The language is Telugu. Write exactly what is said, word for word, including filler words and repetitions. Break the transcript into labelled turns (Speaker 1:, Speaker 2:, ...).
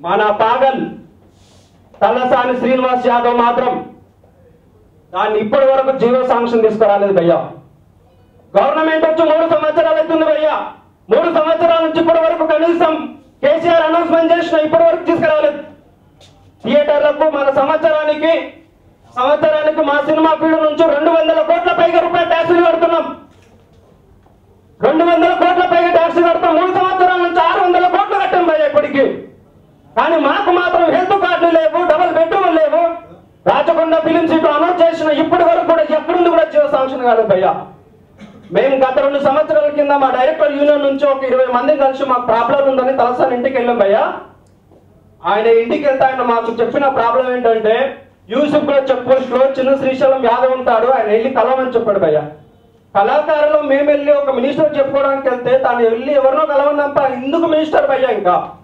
Speaker 1: మన పాగల్ తలసాని శ్రీనివాస్ యాదవ్ మాత్రం దాన్ని ఇప్పటి వరకు జీరో శాంక్షన్ తీసుకురాలేదు భయ్యా. గవర్నమెంట్ వచ్చి మూడు సంవత్సరాలు అవుతుంది భయ్యా. మూడు సంవత్సరాల నుంచి ఇప్పటి వరకు కనీసం కేసీఆర్ అనౌన్స్మెంట్ చేసిన ఇప్పటి వరకు తీసుకురాలేదు. థియేటర్లకు మన సంవత్సరానికి సంవత్సరానికి మా సినిమా ఫీల్డ్ నుంచి రెండు వందల కోట్ల పైగా రూపాయలు ట్యాక్సులు కడుతున్నాం. రెండు వందల కోట్ల పైగా ట్యాక్స్ కడతాం. మూడు సంవత్సరాల నుంచి ఆరు వందల కోట్లు కట్టాం భయ్యా ఇప్పటికి. కానీ మాకు మాత్రం హెల్త్ కార్డులు లేవు, డబుల్ బెడ్రూమ్ లేవు. రాచకొండ ఫిలిం సిటీ అనౌన్స్ చేసిన ఇప్పటి వరకు కూడా ఎక్కడుంది కూడా జీరో శాంక్షన్ కాలేదు భయ్యా. మేము గత రెండు సంవత్సరాల కింద మా డైరెక్టర్ యూనియన్ నుంచి ఒక ఇరవై మంది కలిసి మాకు ప్రాబ్లం ఉందని తలసాని ఇంటికి వెళ్ళాం భయ్యా. ఆయన ఇంటికి వెళ్తే ఆయన మాకు చెప్పిన ప్రాబ్లం ఏంటంటే యూసుఫ్ లో చెక్ పోస్ట్ లో చిన్న శ్రీశైలం యాదవ్ ఉంటాడు, ఆయన వెళ్ళి కలవమని చెప్పాడు భయ్యా. కళాకారులు మేము వెళ్ళి ఒక మినిస్టర్ చెప్పుకోవడానికి వెళ్తే తను వెళ్ళి ఎవరినో కలవనంప ఎందుకు మినిస్టర్ భయ్యా ఇంకా